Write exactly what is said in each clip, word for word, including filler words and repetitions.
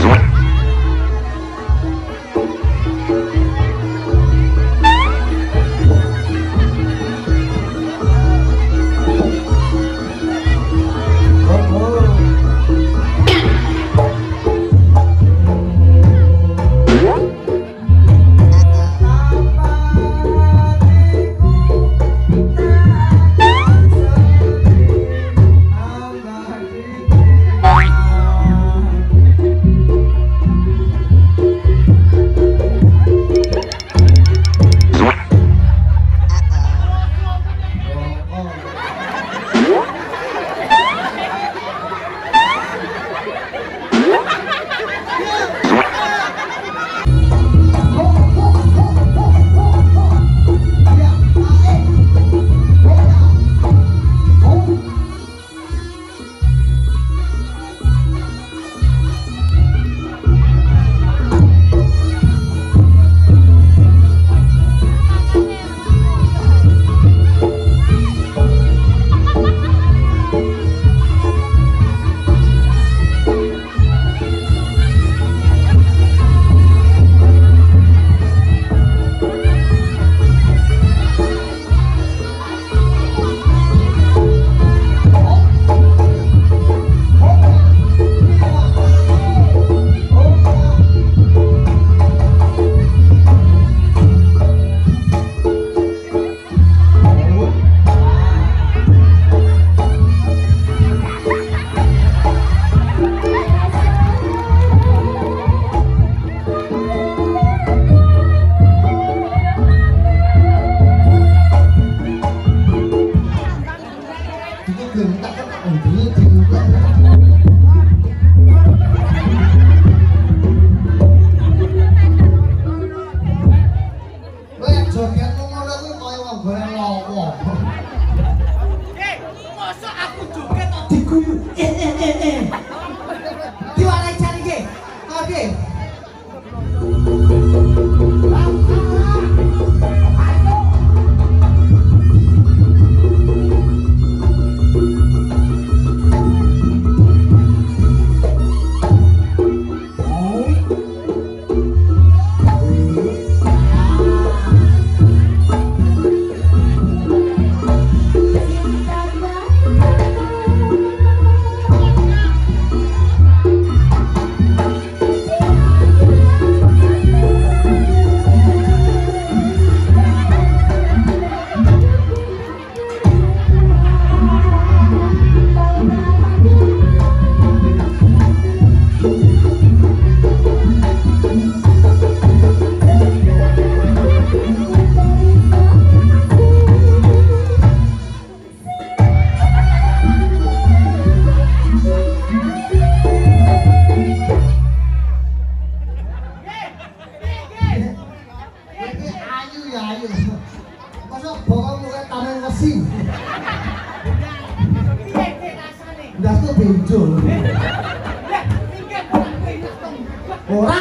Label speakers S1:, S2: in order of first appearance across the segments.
S1: Ora.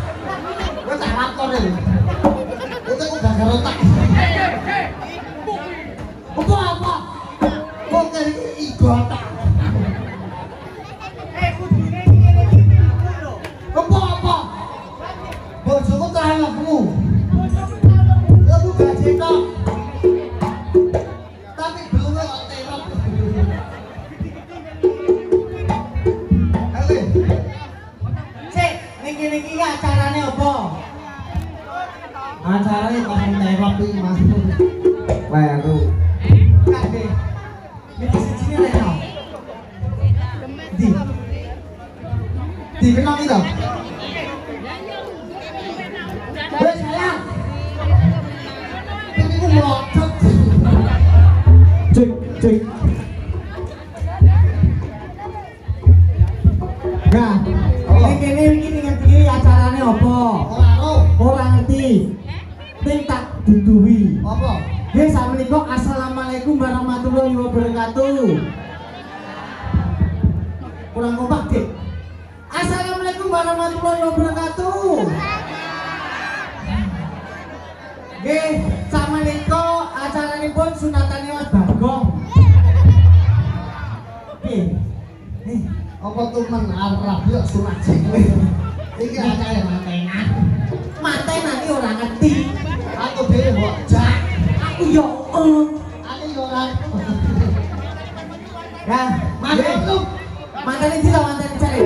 S1: Wes tak lakone. Itu kok gak gerotak. Apa apa? Kok kene igotak. Eh kudune ngene iki lho. Apa apa? Bojoku tahan aku. Bojoku tahan aku. Aku gak cetok. Tapi belum kok terop. Ale. Cek, niki-niki iki acarane apa? Acarane kok terop iki Mas. Wae aku. Kade. Iki sijine rek no. Di. Di kenal itu. Wes sayang. Ini ku melocot. Cek, cek. Nah, ini kene iki ngerti acarane apa? Ora ro. Ora ngerti. Ting tak duduhi. Apa? Nggih sakmenika assalamualaikum warahmatullahi wabarakatuh. Kurang kompak, Dik. Assalamualaikum warahmatullahi wabarakatuh. Nggih, sakmenika acaranipun sunatane Mas Bagong. Nggih. Eh, apa tuh men arep yo sunat jengwe.
S2: Iki acare mantenan.
S1: Mantenan iki ora ngerti.
S2: Aku dhewe mbok jak.
S1: Aku yo eh.
S2: Aku yo ora.
S1: Ya,
S2: Manten lu.
S1: manten iki lho manten cari.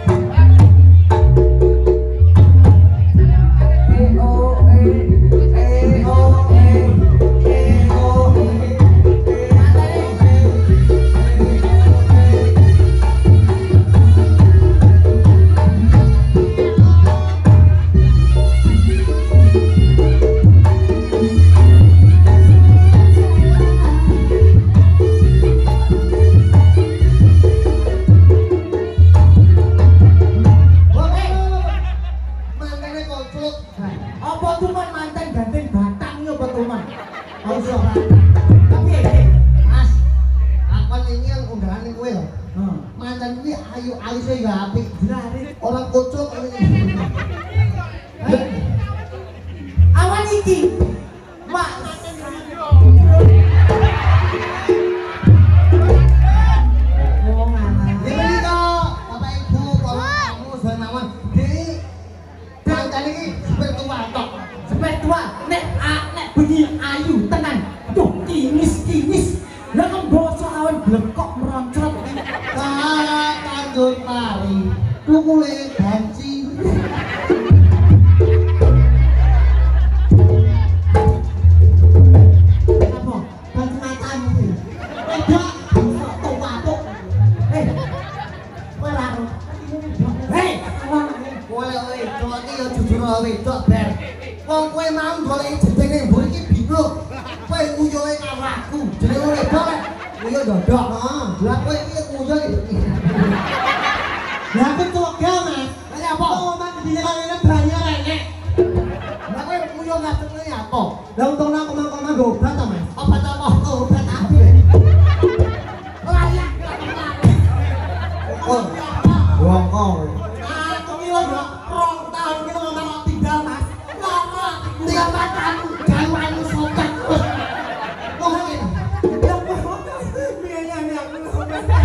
S1: Awan iki mak ayu tenan tuh kinis-kinis lah kemboso awan blekok meroncot
S2: ah kandung mari tukule banci
S1: apa banci matamu iki enggak foto patok eh ora hei
S2: kowe oi cowok iki yo jujur wedok ber wong kowe mau golek jenenge mbok iki bingung kowe nguyohe karo aku jenenge wedok nguyo dodok heeh lha kowe iki nguyo iki lha aku cogel Mas lha apa omah dijelane banyak rene lha kowe nguyo ngatene apa lha untungna koma-koma nggo obat ta Mas obat apa obat apa layak oh wong kok aku iki lho rong taun iki ngomong kok tinggal Mas lama tinggal makan jangan sobat kok ngene biaya ya aku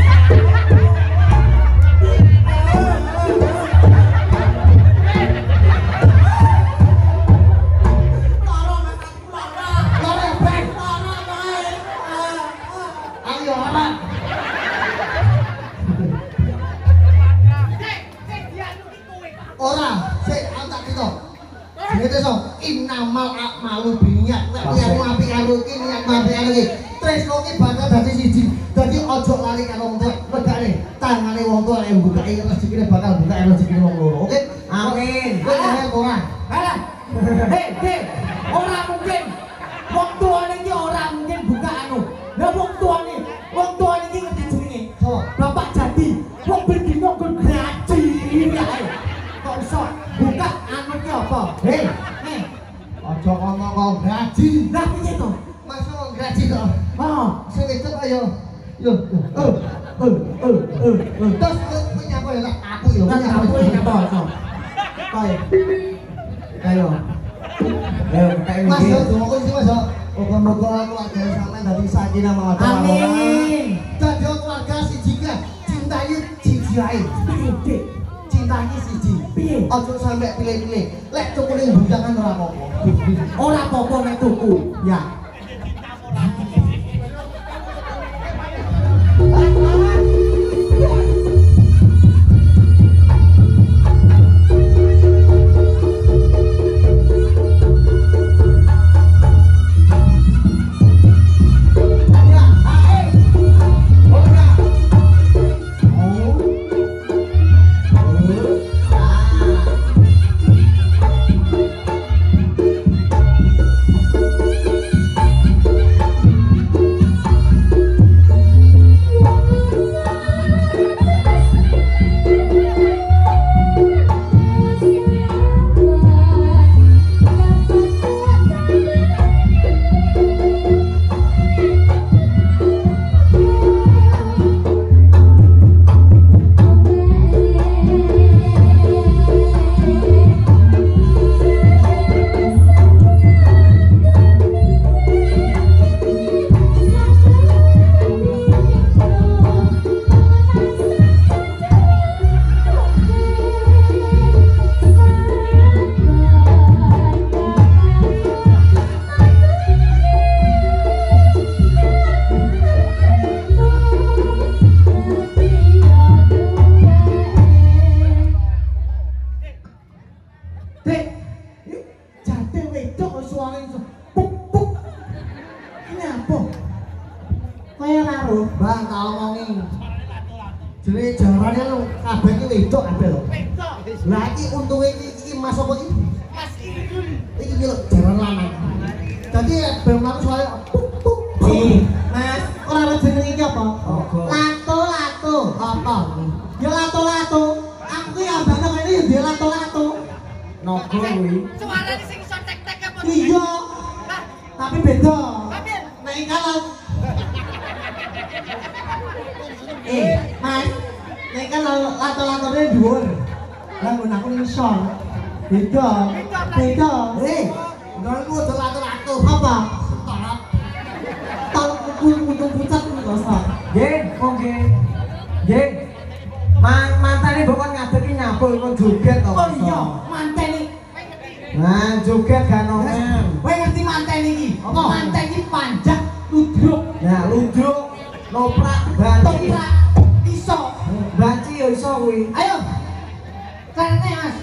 S2: ora sik aku tak crito ngene so innamal a'malu binniyat nek niatmu apik karo iki niatmu apik karo iki tresno iki bakal dadi siji dadi aja lali karo wong tuwa megane tangane wong tuwa nek mbukake rezekine bakal mbukake rezekine wong loro oke amin kowe ngene ora
S1: halah hei hei ora mungkin wong tuane iki ora mungkin buka anu lha wong tuane wong tuane iki ngerti jenenge
S2: so
S1: bapak jadi wong berdino kon graji ya kok iso buka anu ki apa hei eh
S2: aja ngomong kok gaji
S1: lah piye to
S2: masuk wong gaji to
S1: oh
S2: sing wedok ayo yo
S1: eh eh eh eh
S2: terus kowe nyapa ya aku yo
S1: kan aku iki apa to kae ayo ayo kae
S2: Mas yo dongo iki Mas yo muga-muga keluarga sampean dadi sakinah mawaddah warahmah
S1: amin
S2: dadi keluarga siji ka cintai siji ae
S1: piye
S2: cintai siji
S1: piye
S2: aja sampe pilih-pilih lek tukune bundangan ora apa-apa
S1: ora apa-apa nek tuku ya
S2: Ah kabeh iki wedok kabeh lho. Wedok. Lah iki untunge iki iki Mas apa iki? Mas iki. Iki lho jaran lanang. Dadi ben aku soalnya
S1: Ih, Mas, ora ora jeneng iki apa?
S2: lato lato.
S1: Apa?
S2: Ya lato lato. Aku ki ambane kene ya dia lato lato.
S1: Nogo kuwi.
S3: Suarane sing iso tek-tek apa?
S2: Iya. Tapi beda.
S3: Tapi
S2: Nek kalau Eh, Mas, nek kalau lato-latone dhuwur. Lah mun aku ngisor. Beda. Beda. Eh, nggonku aja lato-lato. Apa? Tolak. Tolak kudu pucat kudu kosong.
S1: Nggih, kok nggih. Nggih. Man mantane mbok kon ngadeg ki nyabul kon joget to.
S2: Oh iya, manten iki.
S1: Nah, joget ganongan.
S2: Kowe ngerti manten iki? Apa? Manten iki panjang ludruk.
S1: Nah, ludruk, noprak, banci.
S2: Toprak iso.
S1: Banci ya iso kuwi.
S2: Ayo. Karene Mas.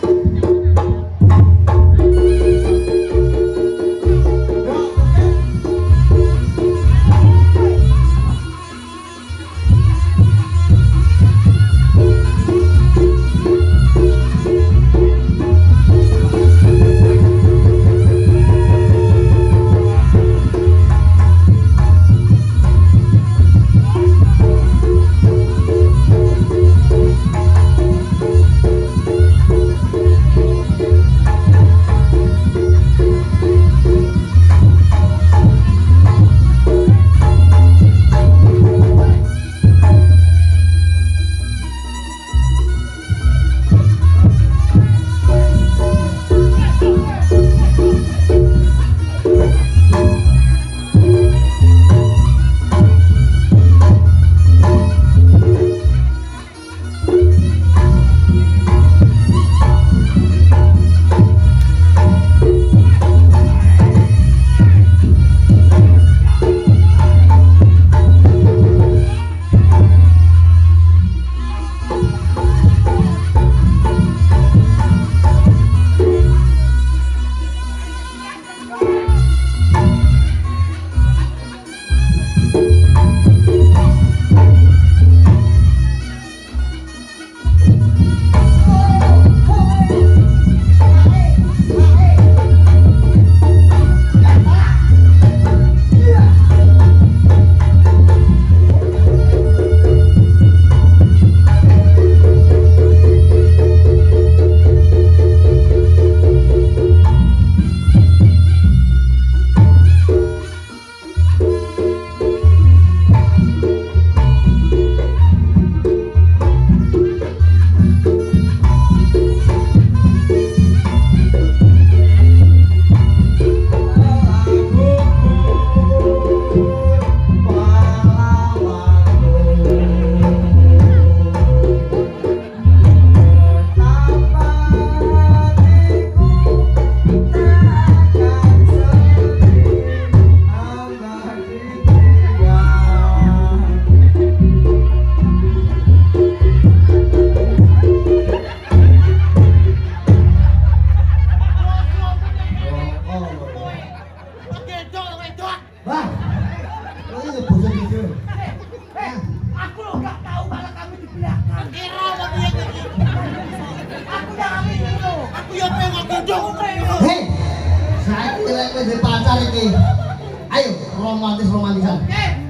S2: Hei, saya kira kowe duwe pacar iki. Ayo romantis-romantisan.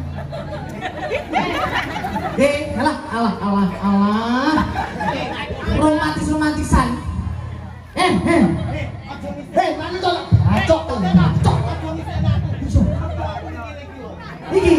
S1: Eh, alah, alah, alah, alah. Romantis-romantisan. Eh, eh.
S2: Hei, mana to? Acok to. Acok.
S1: Iki.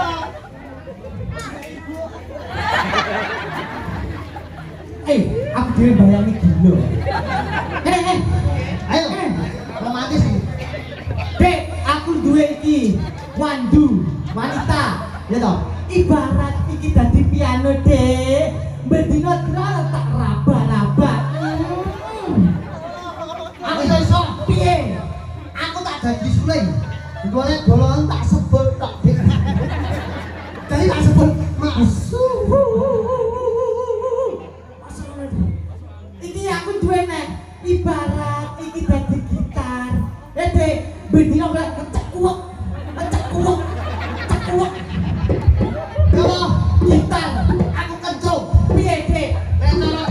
S1: Eh, aku dhewe bayangi gila. Eh, eh.
S2: Ayo, romantis iki.
S1: Dek, aku duwe iki. Wandu, wanita.
S2: Ya toh?
S1: Ibarat iki dadi piano, Dek. Bendina kira tak raba-raba.
S2: Aku iso iso.
S1: Piye?
S2: Aku tak dadi suling. Golek golongan tak sebel tak. Jadi tak sebel masuk.
S1: Iki aku duwe nek ibarat iki dadi gitar. Eh, Dek, bendina kira kecek kuwek. Kecek kuwek. Kecek kuwek.
S2: Apa?
S1: Gitar.
S2: Aku kencung.
S1: Piye, Dek?
S2: Nek cara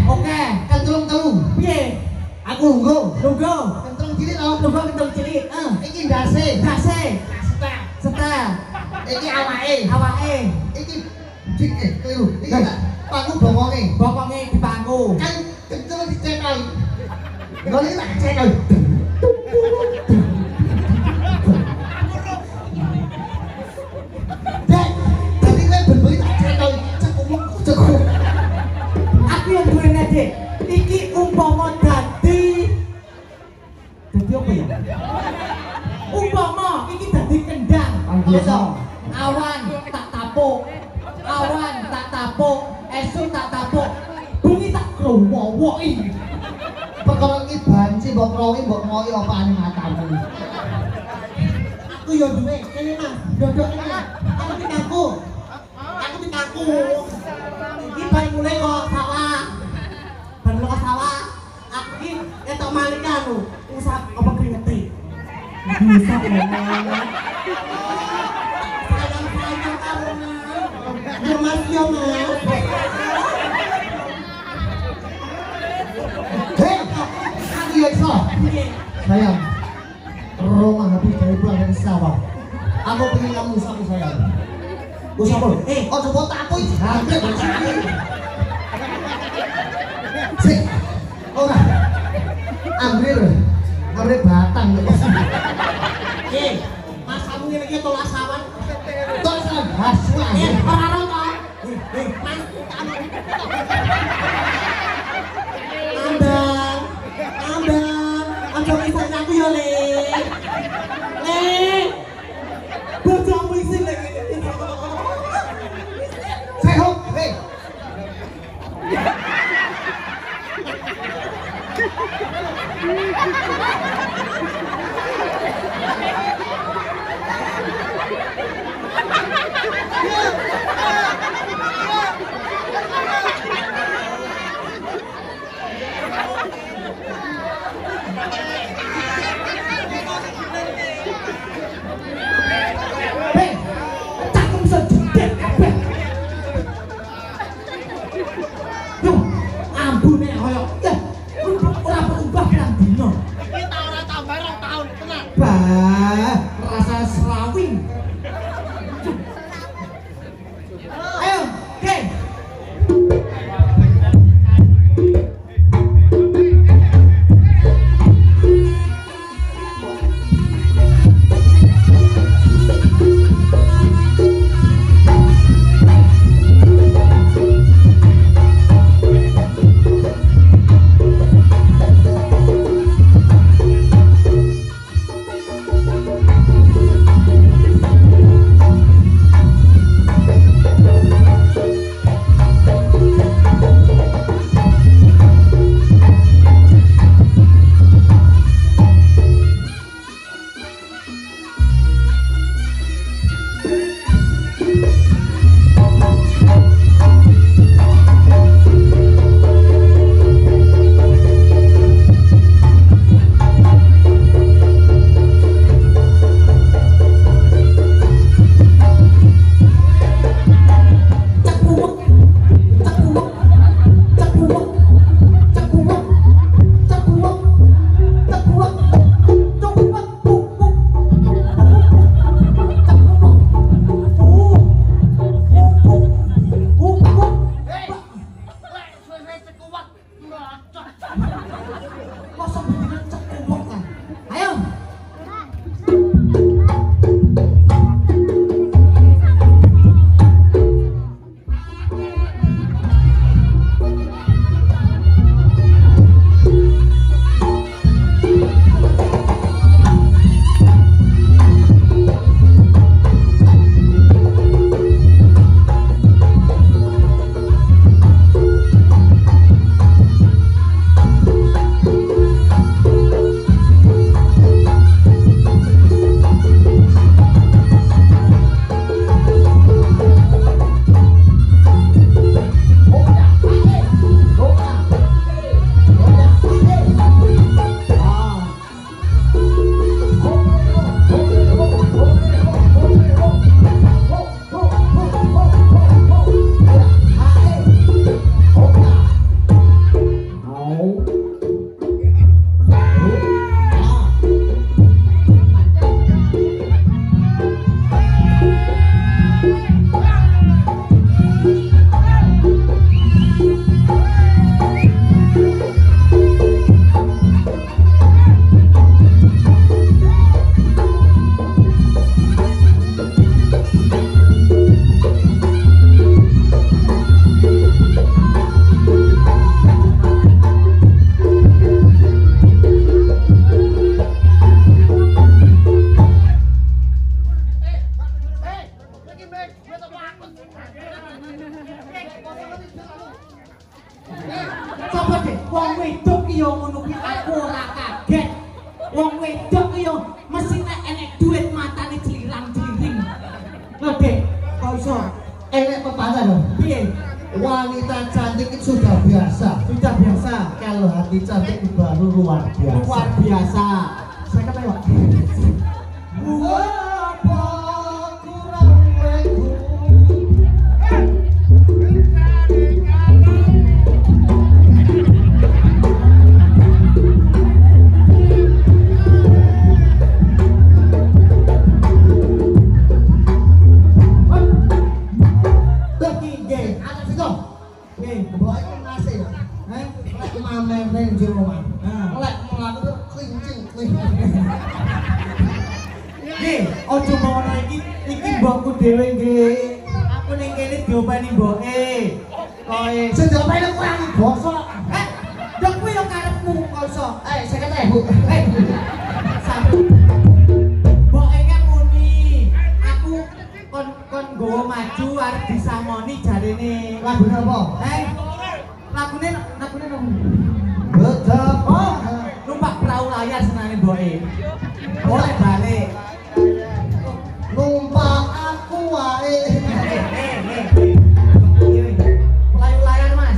S1: Oke.
S2: Kentrung telu.
S1: Piye?
S2: Aku lungguh.
S1: Lungguh.
S2: Kentrung cilik to.
S1: Lungguh kentung cilik. Eh.
S2: Iki ndase.
S1: Dase.
S2: Setel.
S1: Setel.
S2: Iki awake.
S1: Awake.
S2: Iki dik eh keliru. Iki tak pangku bokonge.
S1: Bokonge di pangku.
S2: Kan kentrung dicekel. Ngene tak cekel. Dek, tadi kowe ben-ben tak cekel. Cek umum cek.
S1: Aku yang duwene, Dik. Iki umpama dadi dadi apa ya? Umpama iki dadi kendang.
S2: Biasa.
S1: Awan tak tapuk. Awan tak tapuk, esuk tak tapuk. Bengi tak krowowoki.
S2: Perkara iki banci mbok krowi mbok ngoyo apane matamu.
S1: Aku yo duwe, kene Mas. Dodok kene. Aku pitangku. Aku pitangku. Iki bae mulai kok sawah. Ban mulai kok sawah. Aku iki etok malik anu, usap apa kringeti. Bisa ngomong. Sayang-sayang kamu. Yo Mas yo Mas.
S2: Hei, aku yo iso. Sayang. Roma habis dari pulang dari sawah. Aku pengen kamu sapu sayang. Gue sapu.
S1: Eh,
S2: oh coba tak aku iki. Hampir sakit. Sik. Ora. Ambil. Ambil batang.
S1: eh, Mas kamu ngene iki tolak sawan.
S2: Terus haswa.
S1: Eh, ora ora to. Eh, eh, Mas kamu. Ambang. Ambang. Aja pisan aku yo, Le. Le. Bojomu isin lagi.
S2: Sehat. Hei.
S1: Hei, cakung sedek kabeh. Duh, ambune kaya ya, ora berubah pirang dino.
S3: Kita ora tambah rong tahun, tenang.
S1: Bah, rasa serawing. Ayo, oke. Oke, wong wedok ki yo ngono kuwi aku ora kaget. Wong wedok ki yo mesti nek enek duit matane cilirang-ciliring. Lho, Dek, kok iso
S2: Enek pepatah lho.
S1: piye?
S2: Wanita cantik itu sudah biasa.
S1: Sudah biasa.
S2: Kalau hati cantik itu baru luar biasa.
S1: Luar biasa. Saya kata Pak.
S2: Apa kurang weku?
S1: Ojo mono iki iki mbokku dhewe nggih. Aku ning kene diopeni mboke. Koe
S2: Sing diopeni kowe aku bosok.
S1: Eh, ndok kuwi yo karepmu kok iso.
S2: Eh, saya kata Bu.
S1: Eh. Satu. Mboke kan muni. Aku kon kon nggawa maju arep disamoni jarene.
S2: Lagune apa?
S1: Eh. Lagune lagune nopo?
S2: Betapa
S1: Oh, numpak perahu layar senane mboke. Boleh balik.
S2: numpak aku wae.
S1: Layar Mas.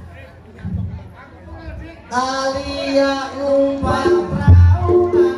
S2: Alia numpak
S1: Perahu.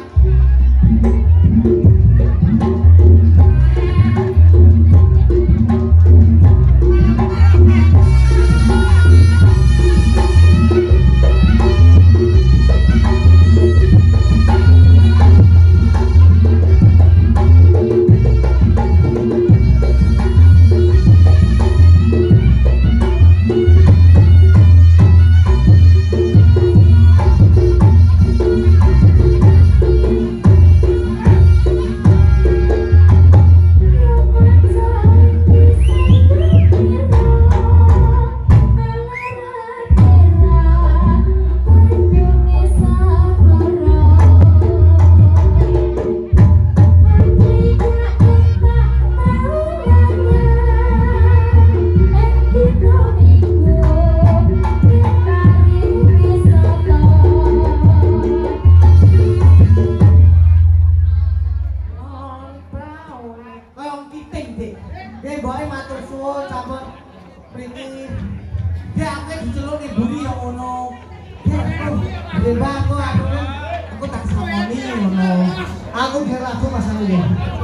S2: Aku biar lagu masalahnya.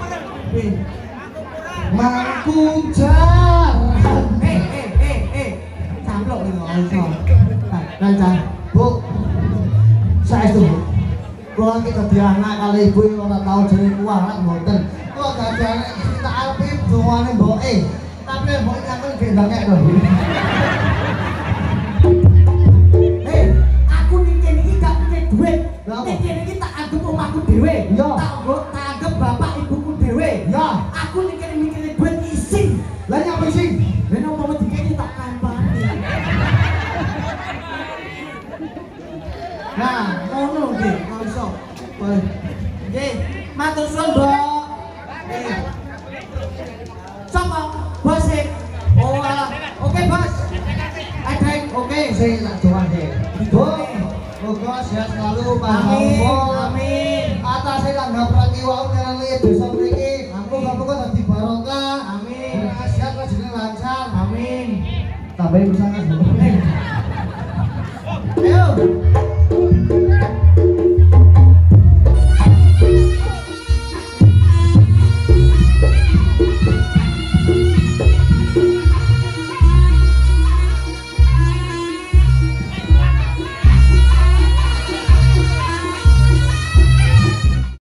S2: Mangkujar.
S1: Eh, eh, eh, eh. Camplok iki kok iso.
S2: Lancar. Bu. Saya itu, Bu. Kalau kita di anak kali ibu ora tau jadi kualat mboten. Kok dadi anak kita api doane mboke. Tapi mboke aku gendangek lho.
S1: Eh, aku ning kene iki gak punya duit.
S2: Lha apa?
S1: Ning kene iki tak anggap omahku dhewe.
S2: Iya.
S1: Tak nggo tak anggap bapak ibuku dhewe.
S2: Ya.
S1: Aku ning kene mikire duit isin.
S2: Lah nyapa sing?
S1: Lah nek umpama dikene tak kampani. Nah, ngono nggih, kok iso. Bae. Nggih, matur suwun, Mbok. Nggih. Sapa? Bos e. Oh, alah. Oke, Bos. Ada oke.
S2: Sing tak doang deh. Bu. Moga sehat selalu panjang
S1: Amin.
S2: umur.
S1: Amin.
S2: Atase langgap prakiwau nang desa mriki. Muga-muga dadi barokah.
S1: Amin.
S2: Sehat rezeki lancar.
S1: Amin.
S2: Tambahin usaha.
S1: Ayo.